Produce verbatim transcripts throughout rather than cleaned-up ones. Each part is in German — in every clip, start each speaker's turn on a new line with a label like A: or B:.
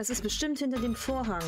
A: das ist bestimmt hinter dem Vorhang.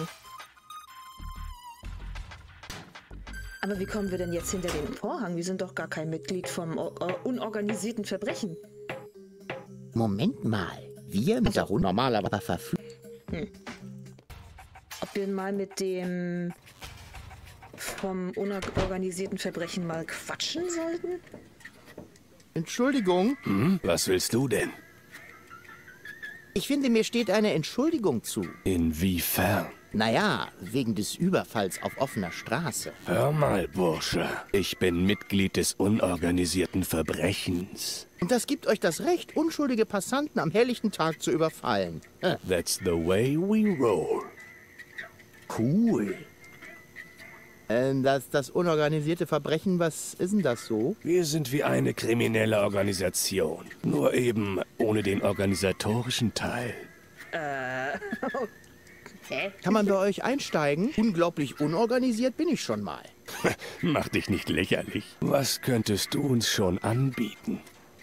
A: Aber wie kommen wir denn jetzt hinter den Vorhang? Wir sind doch gar kein Mitglied vom o- o- unorganisierten Verbrechen.
B: Moment mal. Wir mit der Runde normalerweise verfügen.
A: Hm. Ob wir mal mit dem vom unorganisierten Verbrechen mal quatschen sollten?
B: Entschuldigung.
C: Hm? Was willst du denn?
B: Ich finde, mir steht eine Entschuldigung zu.
C: Inwiefern?
B: Naja, wegen des Überfalls auf offener Straße.
C: Hör mal, Bursche. Ich bin Mitglied des unorganisierten Verbrechens.
B: Und das gibt euch das Recht, unschuldige Passanten am helllichten Tag zu überfallen. Äh,
C: That's the way we roll.
B: cool. Ähm, das, das unorganisierte Verbrechen, was ist denn das so?
C: Wir sind wie eine kriminelle Organisation. Nur eben ohne den organisatorischen Teil.
A: Äh. Hä?
B: Kann man bei euch einsteigen? Unglaublich unorganisiert bin ich schon mal.
C: Mach dich nicht lächerlich. Was könntest du uns schon anbieten?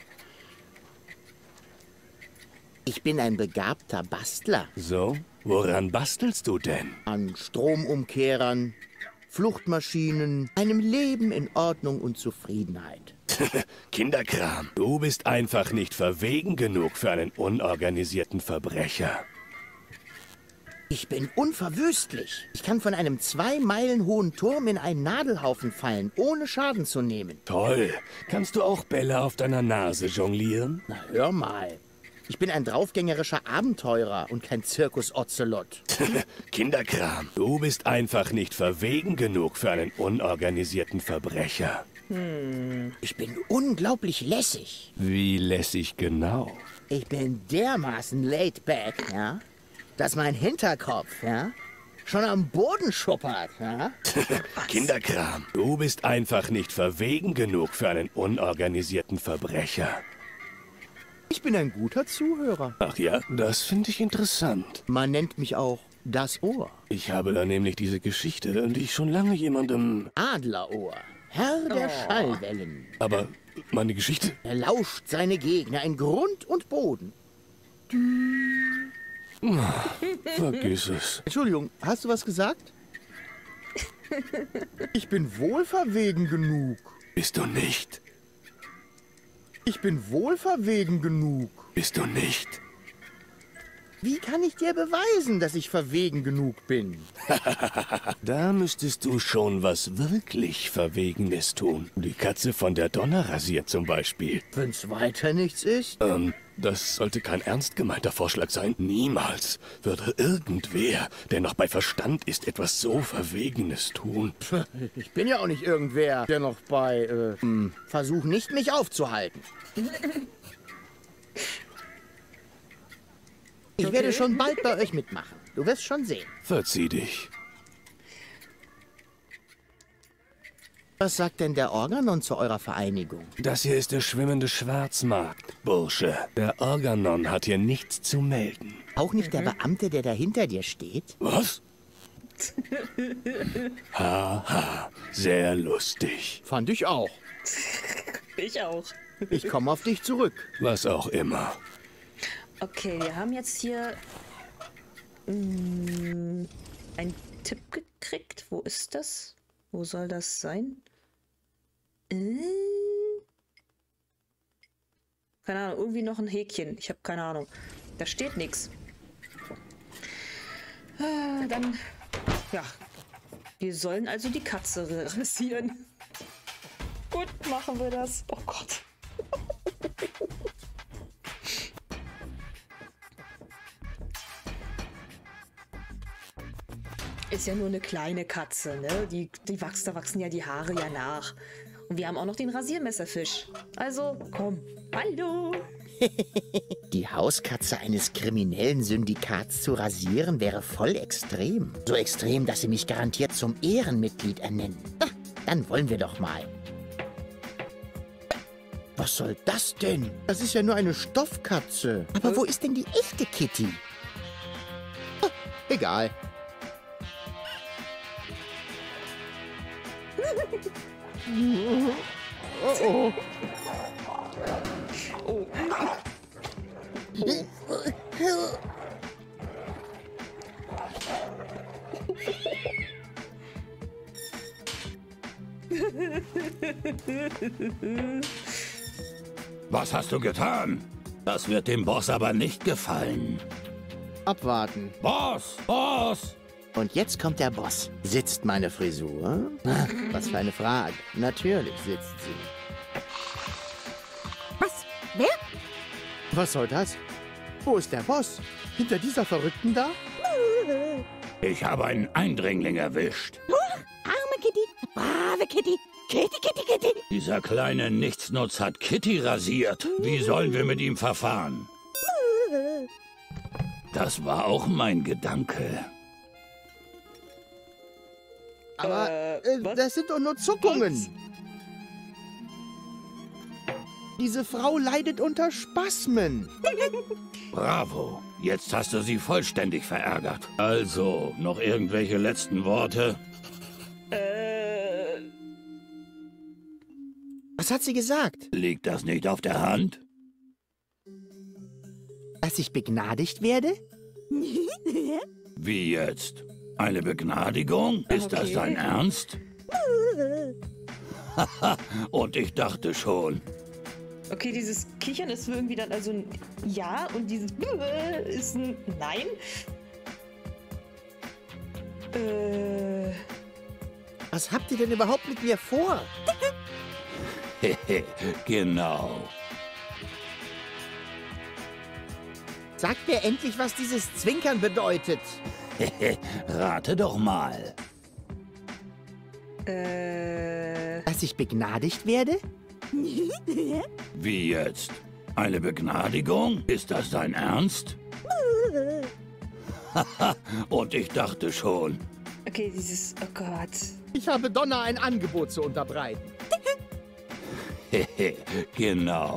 B: Ich bin ein begabter Bastler.
C: So? Woran bastelst du denn?
B: An Stromumkehrern, Fluchtmaschinen, einem Leben in Ordnung und Zufriedenheit.
C: Kinderkram. Du bist einfach nicht verwegen genug für einen unorganisierten Verbrecher.
B: Ich bin unverwüstlich. Ich kann von einem zwei Meilen hohen Turm in einen Nadelhaufen fallen, ohne Schaden zu nehmen.
C: Toll. Kannst du auch Bälle auf deiner Nase jonglieren?
B: Na, hör mal. Ich bin ein draufgängerischer Abenteurer und kein Zirkus-Ozelot.
C: Kinderkram. Du bist einfach nicht verwegen genug für einen unorganisierten Verbrecher.
B: Ich bin unglaublich lässig.
C: Wie lässig genau?
B: Ich bin dermaßen laid back, ja, dass mein Hinterkopf, ja, schon am Boden schuppert, ja.
C: Kinderkram. Du bist einfach nicht verwegen genug für einen unorganisierten Verbrecher.
B: Ich bin ein guter Zuhörer.
C: Ach ja, das finde ich interessant.
B: Man nennt mich auch das Ohr.
C: Ich habe da nämlich diese Geschichte, die ich schon lange jemandem...
B: Adlerohr, Herr der Schallwellen.
C: Aber meine Geschichte?
B: Er lauscht seine Gegner in Grund und Boden.
C: Vergiss es.
B: Entschuldigung, hast du was gesagt? Ich bin wohlverwegen genug.
C: Bist du nicht?
B: Ich bin wohlverwegen genug.
C: Bist du nicht?
B: Wie kann ich dir beweisen, dass ich verwegen genug bin?
C: Da müsstest du schon was wirklich Verwegenes tun. Die Katze von der Donner rasiert zum Beispiel.
B: Wenn's weiter nichts ist?
C: Ähm, das sollte kein ernst gemeinter Vorschlag sein. Niemals würde irgendwer, der noch bei Verstand ist, etwas so Verwegenes tun.
B: Ich bin ja auch nicht irgendwer, der noch bei, äh, hm, Versuch nicht, mich aufzuhalten. Ich
A: Okay.
B: werde schon bald bei euch mitmachen. Du wirst schon sehen.
C: Verzieh dich.
B: Was sagt denn der Organon zu eurer Vereinigung?
C: Das hier ist der schwimmende Schwarzmarkt, Bursche. Der Organon hat hier nichts zu melden.
B: Auch nicht der Beamte, der da hinter dir steht?
C: Was? Haha, sehr lustig.
B: Fand ich auch.
A: Ich auch.
B: Ich komme auf dich zurück.
C: Was auch immer.
A: Okay, wir haben jetzt hier mm, einen Tipp gekriegt. Wo ist das? Wo soll das sein? Äh? Keine Ahnung, irgendwie noch ein Häkchen. Ich habe keine Ahnung. Da steht nichts. Ah, dann, ja. Wir sollen also die Katze rasieren. Gut, machen wir das. Oh Gott. Ist ja nur eine kleine Katze, ne? Die, die wachsen, da wachsen ja die Haare ja nach. Und wir haben auch noch den Rasiermesserfisch. Also, komm. Hallo.
B: Die Hauskatze eines kriminellen Syndikats zu rasieren, wäre voll extrem. So extrem, dass sie mich garantiert zum Ehrenmitglied ernennen. Ah, dann wollen wir doch mal. Was soll das denn? Das ist ja nur eine Stoffkatze. Aber wo ist denn die echte Kitty? Ah, egal. Oh oh.
A: Oh.
D: Was hast du getan? Das wird dem Boss aber nicht gefallen.
B: Abwarten.
D: Boss! Boss!
B: Und jetzt kommt der Boss. Sitzt meine Frisur? Ach, was für eine Frage. Natürlich sitzt sie.
E: Was? Wer?
B: Was soll das? Wo ist der Boss? Hinter dieser Verrückten da?
D: Ich habe einen Eindringling erwischt.
E: Arme Kitty. Brave Kitty. Kitty, Kitty, Kitty.
D: Dieser kleine Nichtsnutz hat Kitty rasiert. Wie sollen wir mit ihm verfahren? Das war auch mein Gedanke.
B: Aber
A: Äh,
B: äh,
A: was?
B: das sind doch nur Zuckungen. Diese Frau leidet unter Spasmen.
D: Bravo. Jetzt hast du sie vollständig verärgert. Also, noch irgendwelche letzten Worte?
A: Äh,
B: Was hat sie gesagt?
D: Liegt das nicht auf der Hand?
B: Dass ich begnadigt werde?
D: Wie jetzt? Eine Begnadigung? Ist das
A: Okay.
D: dein Ernst? Haha, und ich dachte schon.
A: okay, dieses Kichern ist irgendwie dann also ein Ja und dieses ist ein Nein. Äh,
B: Was habt ihr denn überhaupt mit mir vor?
D: Genau.
B: Sagt mir endlich, was dieses Zwinkern bedeutet.
D: Rate doch mal.
A: äh,
B: Dass ich begnadigt werde?
D: Wie jetzt? Eine Begnadigung? Ist das dein Ernst? Haha, und ich dachte schon.
A: okay, dieses, oh Gott.
B: Ich habe Donna ein Angebot zu unterbreiten.
D: Genau.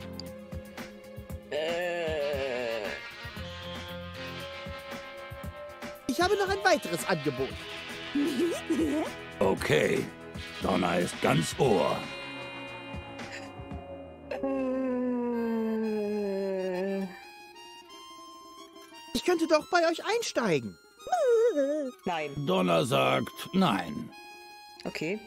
A: Äh,
B: Ich habe noch ein weiteres Angebot.
D: Okay. Donna ist ganz Ohr.
A: äh,
B: Ich könnte doch bei euch einsteigen.
A: nein,
D: Donna sagt nein.
A: okay.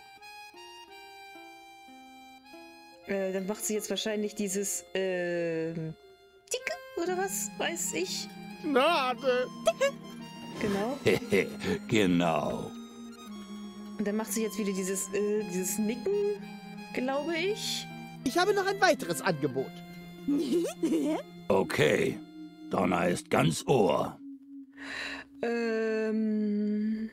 A: Äh, dann macht sie jetzt wahrscheinlich dieses, ähm, Dicke oder was, weiß ich.
B: Gnade.
A: Genau.
D: Genau.
A: Und dann macht sie jetzt wieder dieses, äh, dieses Nicken, glaube ich.
B: Ich habe noch ein weiteres Angebot.
D: Okay. Donna ist ganz Ohr.
A: Ähm,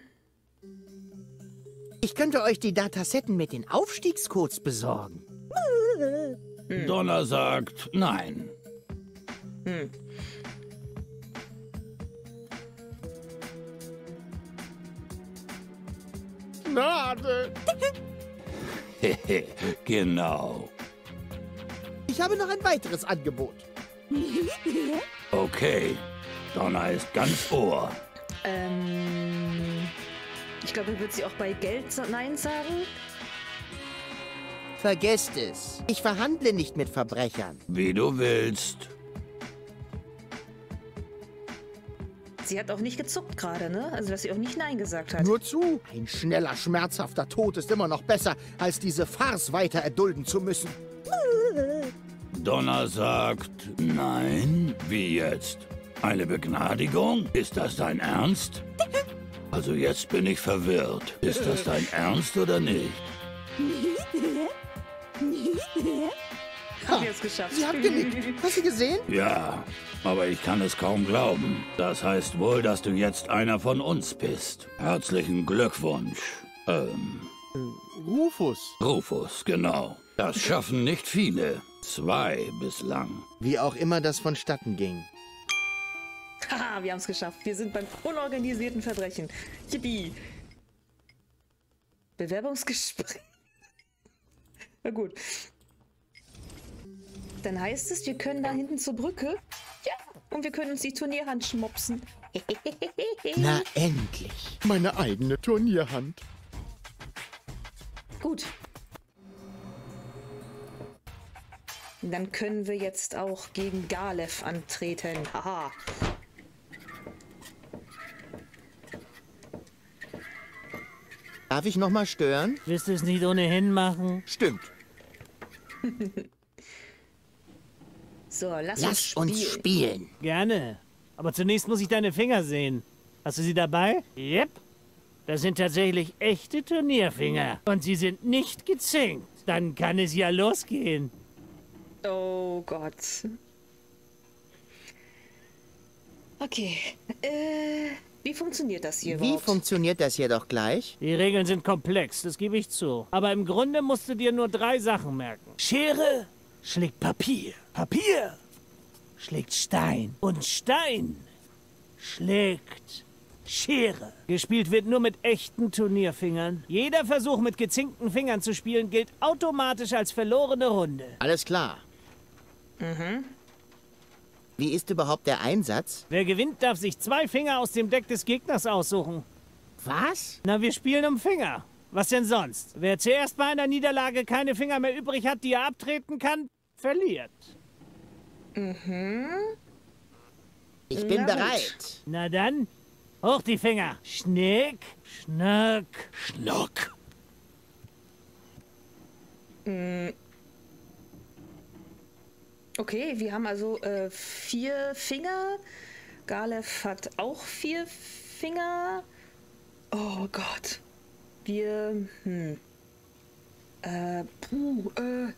B: Ich könnte euch die Datasetten mit den Aufstiegscodes besorgen.
D: Donna sagt nein.
A: hm.
B: Gnade.
D: Genau.
B: Ich habe noch ein weiteres Angebot.
D: Okay. Donna ist ganz Ohr.
A: Ähm, ich glaube, wird sie auch bei Geld sa- Nein sagen.
B: Vergesst es. Ich verhandle nicht mit Verbrechern.
D: Wie du willst.
A: Sie hat auch nicht gezuckt gerade, ne? Also, dass sie auch nicht Nein gesagt hat.
B: Nur zu. Ein schneller, schmerzhafter Tod ist immer noch besser, als diese Farce weiter erdulden zu müssen.
D: Donna sagt nein. Wie jetzt? Eine Begnadigung? Ist das dein Ernst? Also jetzt bin ich verwirrt. Ist das dein Ernst oder nicht?
A: Haben wir es geschafft.
B: Sie hat genickt. Hast du gesehen?
D: Ja, aber ich kann es kaum glauben. Das heißt wohl, dass du jetzt einer von uns bist. Herzlichen Glückwunsch. Ähm,
B: Rufus.
D: Rufus, genau. Das schaffen nicht viele. Zwei bislang.
B: Wie auch immer das vonstatten ging.
A: Haha, wir haben es geschafft. Wir sind beim unorganisierten Verbrechen. Yippie. Bewerbungsgespräch. Na gut. Dann heißt es, wir können da hinten zur Brücke. Ja, und wir können uns die Turnierhand schmopsen.
B: Na endlich. Meine eigene Turnierhand.
A: Gut. Dann können wir jetzt auch gegen Galef antreten. Haha.
B: Darf ich noch mal stören?
F: Willst du es nicht ohnehin machen?
B: Stimmt.
A: So, lass,
B: Lass
A: uns spielen.
B: uns spielen.
F: Gerne. Aber zunächst muss ich deine Finger sehen. Hast du sie dabei? Yep. Das sind tatsächlich echte Turnierfinger. Und sie sind nicht gezinkt. Dann kann es ja losgehen.
A: Oh Gott. Okay. Äh, wie funktioniert das hier
B: Wie
A: überhaupt?
B: funktioniert das hier doch gleich?
F: Die Regeln sind komplex, das gebe ich zu. Aber im Grunde musst du dir nur drei Sachen merken. Schere schlägt Papier. Papier schlägt Stein. Und Stein schlägt Schere. Gespielt wird nur mit echten Turnierfingern. Jeder Versuch, mit gezinkten Fingern zu spielen, gilt automatisch als verlorene Runde.
B: Alles klar.
A: Mhm.
B: Wie ist überhaupt der Einsatz?
F: Wer gewinnt, darf sich zwei Finger aus dem Deck des Gegners aussuchen.
B: Was?
F: Na, wir spielen um Finger. Was denn sonst? Wer zuerst bei einer Niederlage keine Finger mehr übrig hat, die er abtreten kann, verliert.
A: Mhm.
B: Ich bin
A: Na gut.
B: bereit.
F: Na dann, hoch die Finger. Schnick, schnack.
C: Schnuck.
A: Okay, wir haben also äh, vier Finger. Galef hat auch vier Finger. Oh Gott. Wir, hm. Äh, puh, äh.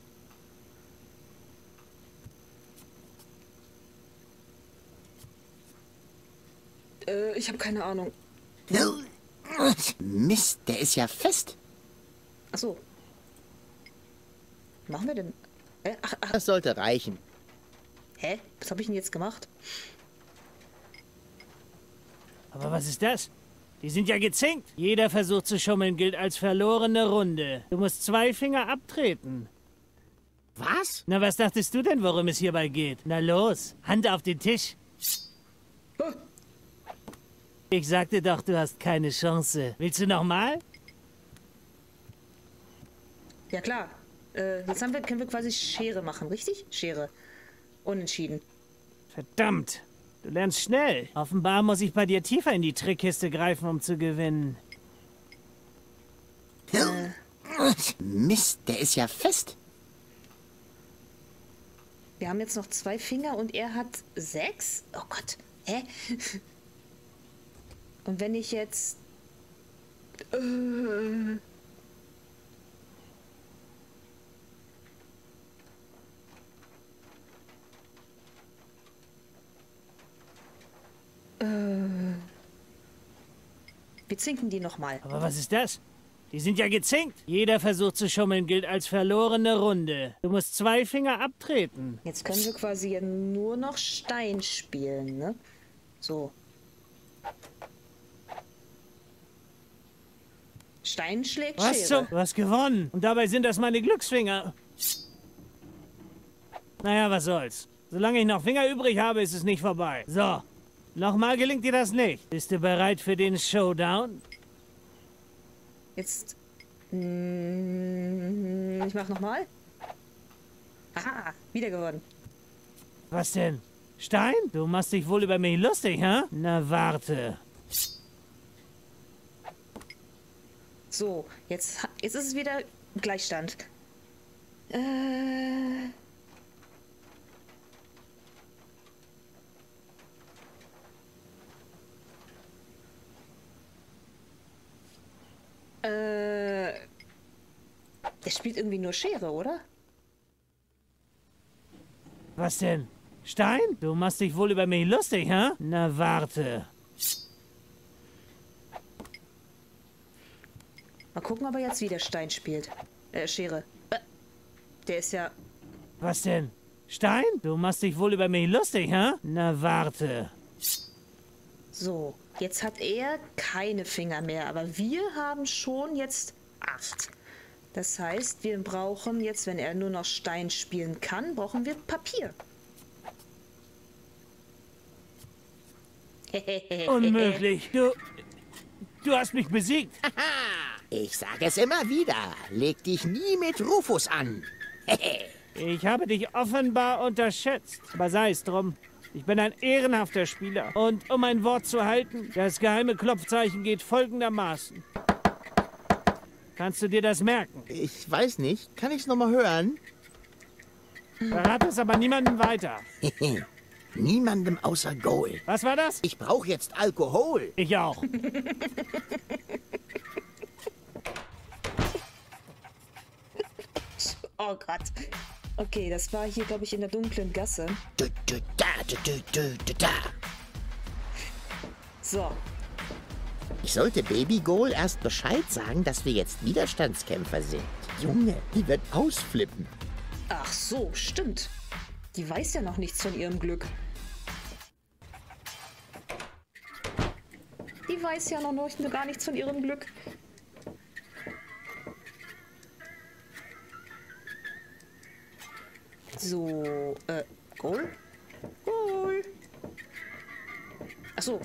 A: Äh, ich habe keine Ahnung.
B: Mist, der ist ja fest.
A: Ach so. Was machen wir denn? Äh, ach, ach,
B: Das sollte reichen.
A: hä? Was habe ich denn jetzt gemacht?
F: Aber was ist das? Die sind ja gezinkt. Jeder Versuch zu schummeln gilt als verlorene Runde. Du musst zwei Finger abtreten.
B: Was?
F: Na, was dachtest du denn, worum es hierbei geht? Na los, Hand auf den Tisch. Ich sagte doch, du hast keine Chance. Willst du noch mal?
A: Ja klar. Äh, jetzt haben wir, können wir quasi Schere machen, richtig? Schere. Unentschieden.
F: Verdammt, du lernst schnell. Offenbar muss ich bei dir tiefer in die Trickkiste greifen, um zu gewinnen.
B: Mist, der ist ja fest.
A: Wir haben jetzt noch zwei Finger und er hat sechs? Oh Gott. Hä? Und wenn ich jetzt... Äh, äh, wir zinken die nochmal.
F: Aber was ist das? Die sind ja gezinkt. Jeder Versuch zu schummeln gilt als verlorene Runde. Du musst zwei Finger abtreten.
A: Jetzt können wir quasi ja nur noch Stein spielen, ne? So. Stein schlägt
F: Was
A: Schere.
F: zum... Du hast gewonnen. Und dabei sind das meine Glücksfinger. Naja, was soll's. Solange ich noch Finger übrig habe, ist es nicht vorbei. So. Nochmal gelingt dir das nicht. Bist du bereit für den Showdown?
A: Jetzt. Mm, ich mach nochmal. Aha, wieder gewonnen.
F: Was denn? Stein? Du machst dich wohl über mich lustig, hä? Na, warte.
A: So, jetzt, ha- jetzt ist es wieder Gleichstand. Äh. Äh. Der spielt irgendwie nur Schere, oder?
F: Was denn? Stein? Du machst dich wohl über mich lustig, hä? Na, warte.
A: Mal gucken, ob er jetzt wieder Stein spielt. Äh, Schere. Äh, der ist ja.
F: Was denn? Stein? Du machst dich wohl über mich lustig, hä? Na, warte.
A: So, jetzt hat er keine Finger mehr, aber wir haben schon jetzt acht. Das heißt, wir brauchen jetzt, wenn er nur noch Stein spielen kann, brauchen wir Papier.
F: Unmöglich. Du... Du hast mich besiegt.
B: Ich sage es immer wieder. Leg dich nie mit Rufus an.
F: Ich habe dich offenbar unterschätzt. Aber sei es drum. Ich bin ein ehrenhafter Spieler. Und um mein Wort zu halten, das geheime Klopfzeichen geht folgendermaßen. Kannst du dir das merken?
B: Ich weiß nicht. Kann ich es nochmal hören?
F: Verrat es aber niemandem weiter.
B: Niemandem außer Goal.
F: Was war das?
B: Ich brauche jetzt Alkohol.
F: Ich auch.
A: Oh Gott. Okay, das war hier, glaube ich, in der dunklen Gasse.
B: Du, du, da, du, du, du, du, da.
A: So.
B: Ich sollte Baby Goal erst Bescheid sagen, dass wir jetzt Widerstandskämpfer sind. Junge, die wird ausflippen.
A: Ach so, stimmt. Die weiß ja noch nichts von ihrem Glück. Die weiß ja noch nicht, gar nichts von ihrem Glück. So, äh, Goal? Goal! Ach so.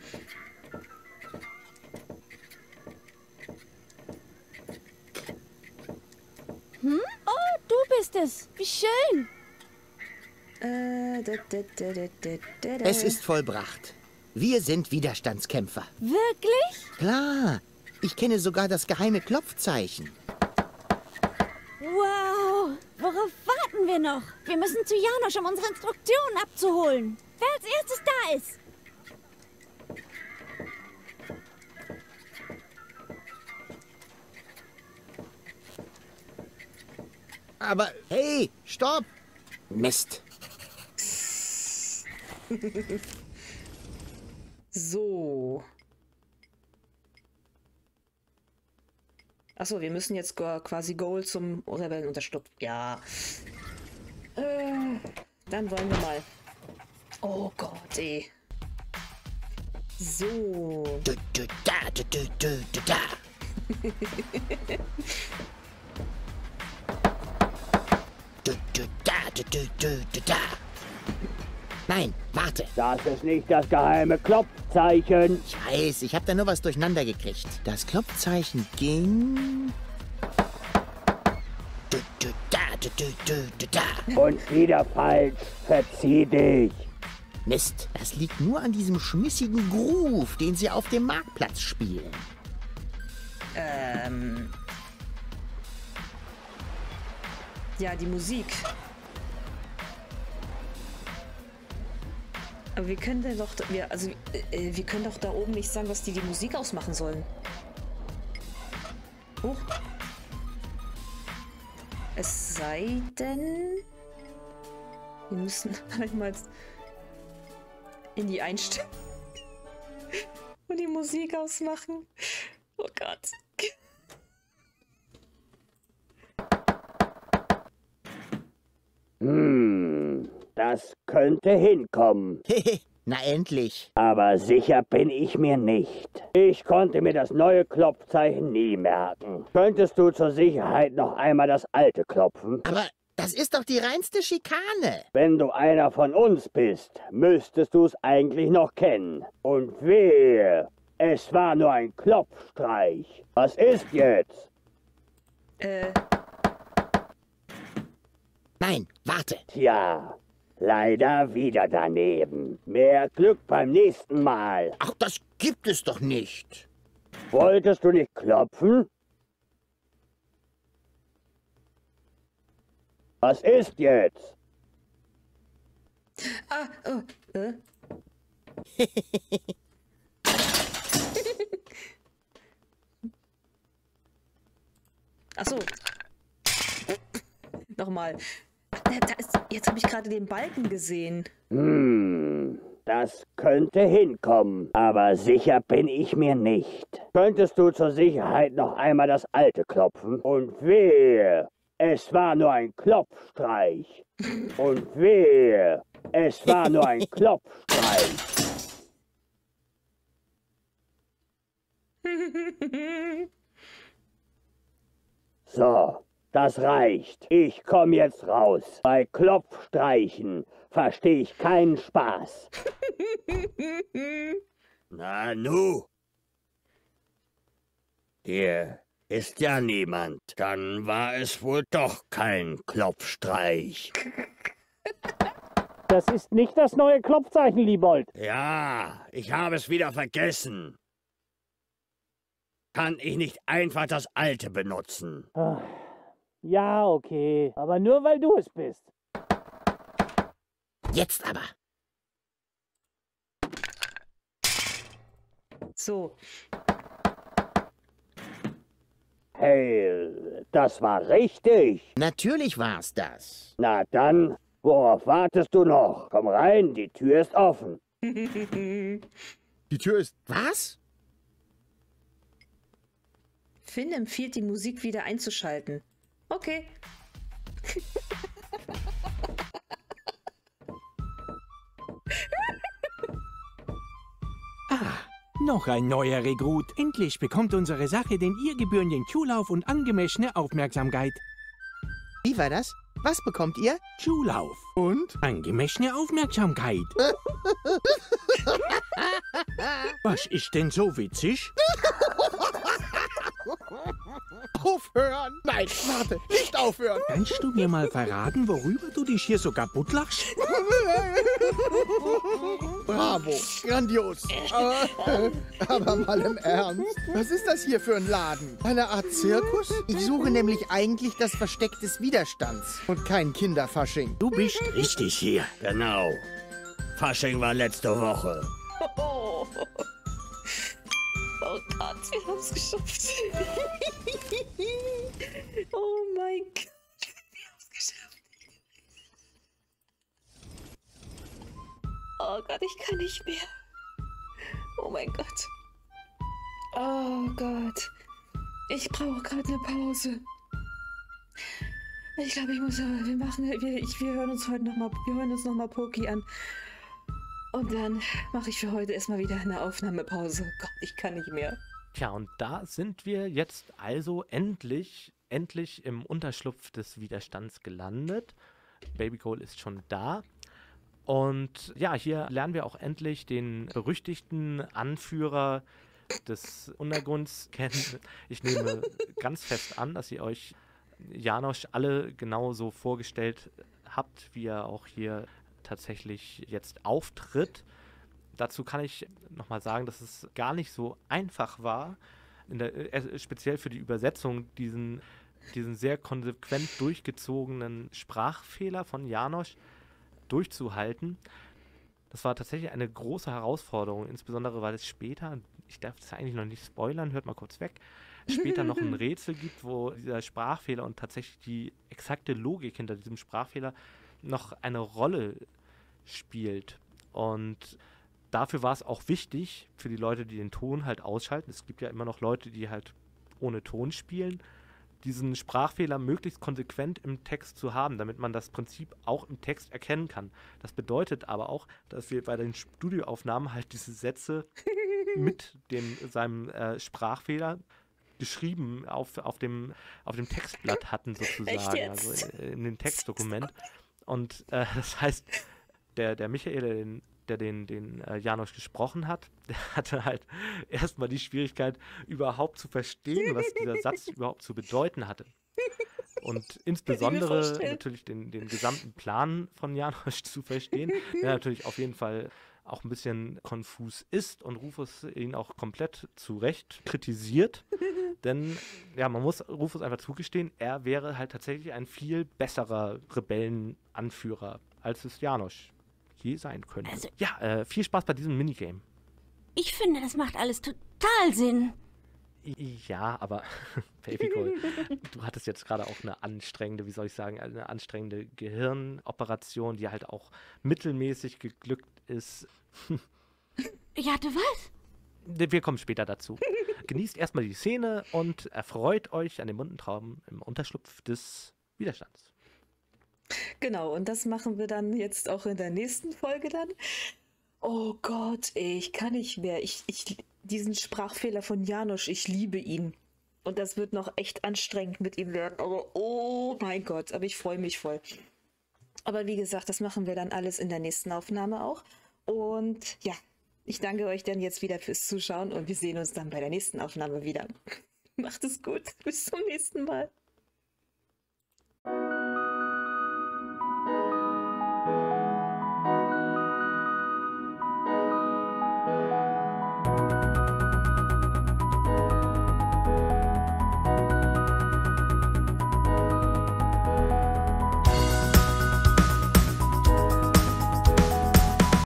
E: Hm? Oh, du bist es. Wie schön.
A: Äh, da, da, da, da, da, da, da.
B: Es ist vollbracht. Wir sind Widerstandskämpfer.
E: Wirklich?
B: Klar. Ich kenne sogar das geheime Klopfzeichen.
E: Wow. Worauf warten wir noch? Wir müssen zu Janosch, um unsere Instruktionen abzuholen. Wer als erstes da ist.
B: Aber, hey, stopp! Mist.
A: So. Achso, wir müssen jetzt go- quasi Goal zum Rebellen unterstützen. Ja. Äh, dann wollen wir mal. Oh Gott, ey. So.
B: Du, du, da, du, du, du, du, da. Du, du, da, du, du, du, du, da. Nein, warte.
G: Das ist nicht das geheime Klopfzeichen.
B: Ich weiß, ich habe da nur was durcheinander gekriegt. Das Klopfzeichen ging... Du, du, da, du, du, du, du, da.
G: Und wieder falsch. Verzieh dich.
B: Mist, das liegt nur an diesem schmissigen Groove, den sie auf dem Marktplatz spielen.
A: Ähm. Ja, die Musik. Aber wir können denn doch, wir, also, äh, wir können doch da oben nicht sagen, was die die Musik ausmachen sollen. Huch. Es sei denn, wir müssen einmal in die Einstellung und die Musik ausmachen. Oh Gott.
G: Hm, das könnte hinkommen.
B: Hehe, na endlich.
G: Aber sicher bin ich mir nicht. Ich konnte mir das neue Klopfzeichen nie merken. Könntest du zur Sicherheit noch einmal das alte klopfen?
B: Aber das ist doch die reinste Schikane.
G: Wenn du einer von uns bist, müsstest du es eigentlich noch kennen. Und wehe, es war nur ein Klopfstreich. Was ist jetzt?
A: Äh,
B: Nein, warte.
G: Tja, leider wieder daneben. Mehr Glück beim nächsten Mal.
B: Ach, das gibt es doch nicht.
G: Wolltest du nicht klopfen? Was ist jetzt?
A: ah, oh, äh. Ach so. Nochmal. Da, da ist, jetzt habe ich gerade den Balken gesehen.
G: Hm, das könnte hinkommen, aber sicher bin ich mir nicht. Könntest du zur Sicherheit noch einmal das alte klopfen? Und wehe, es war nur ein Klopfstreich. Und wehe, es war nur ein Klopfstreich. So, das reicht. Ich komme jetzt raus. Bei Klopfstreichen verstehe ich keinen Spaß.
D: Na nu. Hier ist ja niemand. Dann war es wohl doch kein Klopfstreich.
G: Das ist nicht das neue Klopfzeichen, Liebold.
D: Ja, ich habe es wieder vergessen.
G: Kann ich nicht einfach das alte benutzen?
F: Ja, okay. Aber nur, weil du es bist.
B: Jetzt aber.
A: So,
G: Hey, das war richtig.
B: Natürlich war's das.
G: Na dann, worauf wartest du noch? Komm rein, die Tür ist offen.
B: Die Tür ist... Was?
A: Finn empfiehlt, die Musik wieder einzuschalten. Okay.
H: Noch ein neuer Rekrut. Endlich bekommt unsere Sache den ihr gebührenden Zulauf und angemessene Aufmerksamkeit.
B: Wie war das? Was bekommt ihr?
H: Zulauf.
B: Und?
H: Angemessene Aufmerksamkeit. Was ist denn so witzig?
B: Aufhören! Nein, warte, nicht aufhören!
H: Kannst du mir mal verraten, worüber du dich hier so kaputt lachst?
B: Bravo, grandios. Aber, aber mal im Ernst, was ist das hier für ein Laden? Eine Art Zirkus? Ich suche nämlich eigentlich das Versteck des Widerstands und kein Kinderfasching.
H: Du bist richtig hier.
G: Genau. Fasching war letzte Woche.
A: Oh, oh Gott, wir haben es geschafft. Oh mein Gott, wir haben es geschafft. Oh Gott, ich kann nicht mehr. Oh mein Gott. Oh Gott. Ich brauche gerade eine Pause. Ich glaube, ich muss aber, wir machen, wir, ich, wir hören uns heute nochmal, wir hören uns nochmal Poki an. Und dann mache ich für heute erstmal wieder eine Aufnahmepause. Gott, ich kann nicht mehr.
I: Tja, und da sind wir jetzt also endlich, endlich im Unterschlupf des Widerstands gelandet. Baby Cole ist schon da. Und ja, hier lernen wir auch endlich den berüchtigten Anführer des Untergrunds kennen. Ich nehme ganz fest an, dass ihr euch Janosch alle genauso vorgestellt habt, wie er auch hier tatsächlich jetzt auftritt. Dazu kann ich nochmal sagen, dass es gar nicht so einfach war, in der, äh, speziell für die Übersetzung, diesen, diesen sehr konsequent durchgezogenen Sprachfehler von Janosch durchzuhalten. Das war tatsächlich eine große Herausforderung, insbesondere weil es später, ich darf das eigentlich noch nicht spoilern, hört mal kurz weg, später noch ein Rätsel gibt, wo dieser Sprachfehler und tatsächlich die exakte Logik hinter diesem Sprachfehler noch eine Rolle spielt. Und dafür war es auch wichtig für die Leute, die den Ton halt ausschalten. Es gibt ja immer noch Leute, die halt ohne Ton spielen, diesen Sprachfehler möglichst konsequent im Text zu haben, damit man das Prinzip auch im Text erkennen kann. Das bedeutet aber auch, dass wir bei den Studioaufnahmen halt diese Sätze mit dem, seinem äh, Sprachfehler geschrieben auf, auf, dem, auf dem Textblatt hatten, sozusagen, also in, in dem Textdokument. Und äh, das heißt, der, der Michael, der den, der den, den äh, Janosch gesprochen hat, der hatte halt erstmal die Schwierigkeit, überhaupt zu verstehen, was dieser Satz überhaupt zu bedeuten hatte. Und insbesondere natürlich den, den gesamten Plan von Janosch zu verstehen, der natürlich auf jeden Fall auch ein bisschen konfus ist und Rufus ihn auch komplett zu Recht kritisiert. Denn, ja, man muss Rufus einfach zugestehen, er wäre halt tatsächlich ein viel besserer Rebellenanführer, als es Janosch je sein könnte.
E: Also,
I: ja, äh, viel Spaß bei diesem Minigame.
E: Ich finde, das macht alles total Sinn.
I: Ja, aber Baby Cole, du hattest jetzt gerade auch eine anstrengende, wie soll ich sagen, eine anstrengende Gehirnoperation, die halt auch mittelmäßig geglückt ist.
E: Ich hatte was?
I: Wir kommen später dazu. Genießt erstmal die Szene und erfreut euch an dem bunten Traum im Unterschlupf des Widerstands.
A: Genau, und das machen wir dann jetzt auch in der nächsten Folge dann. Oh Gott, ey, ich kann nicht mehr. Ich, ich, diesen Sprachfehler von Janosch, ich liebe ihn. Und das wird noch echt anstrengend mit ihm werden. Aber oh mein Gott, aber ich freue mich voll. Aber wie gesagt, das machen wir dann alles in der nächsten Aufnahme auch. Und ja, ich danke euch dann jetzt wieder fürs Zuschauen und wir sehen uns dann bei der nächsten Aufnahme wieder. Macht es gut. Bis zum nächsten Mal.